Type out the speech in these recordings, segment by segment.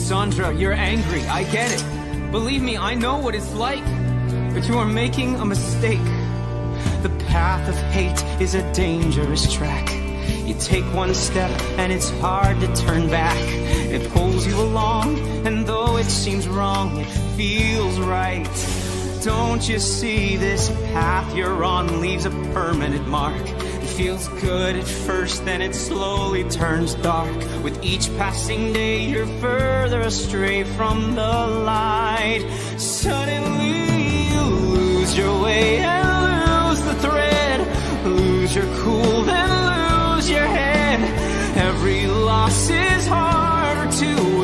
Cassandra, you're angry, I get it. Believe me, I know what it's like. But you are making a mistake. The path of hate is a dangerous track. You take one step and it's hard to turn back. It pulls you along, and though it seems wrong, it feels right. Don't you see this path you're on leaves a permanent mark? It feels good at first, then it slowly turns dark. With each passing day, you're further astray from the light. Suddenly, you lose your way and lose the thread. Lose your cool, then lose your head. Every loss is harder to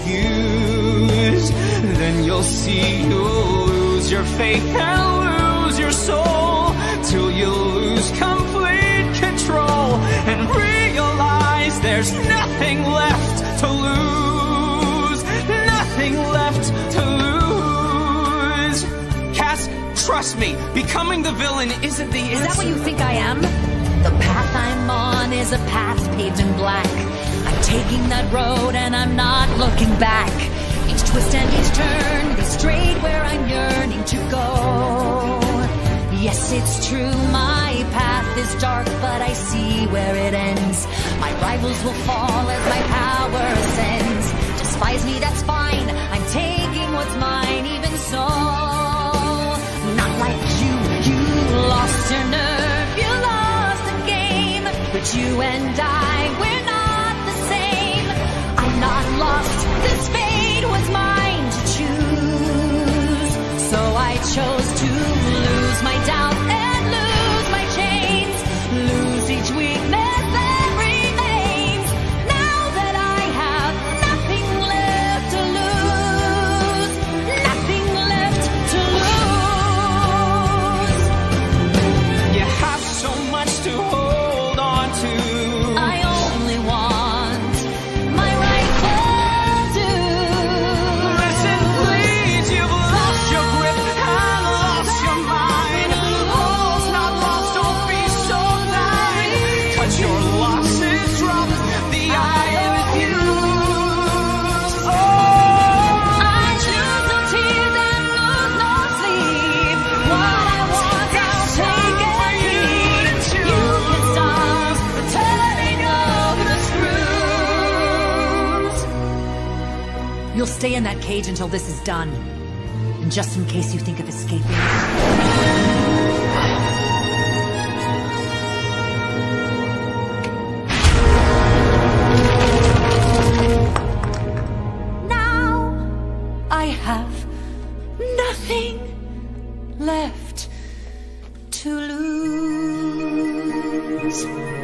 excuse. Then you'll see you'll lose your faith and lose your soul, till you lose complete control and realize there's nothing left to lose. Nothing left to lose. Cass, trust me, becoming the villain isn't the answer. Is that what you think I am? The path I'm on is a path paved in black. I'm taking that road and I'm not looking back. Each twist and each turn leads straight where I'm yearning to go. Yes, it's true, my path is dark, but I see where it ends. My rivals will fall as my power ascends. Despise me, that's fine, I'm taking what's mine, even so. Not like you lost your nerve, you lost the game. But you and I, we're not the same. I'm not lost, this fate was mine to choose. So I chose to lose my doubt and lose my chains. Lose each weakness that remains. Now that I have nothing left to lose. Nothing left to lose. You have so much to hold on to. I only want my rightful due. Listen, please, you've lost your grip and lost your mind. All's not lost, don't be so blind. Cut your losses, drop the I refuse. Oh, I choose no tears and lose no sleep. What I want, I'll take and keep. You can stop the turning of the screws. You'll stay in that cage until this is done. And just in case you think of escaping. Now I have nothing left to lose.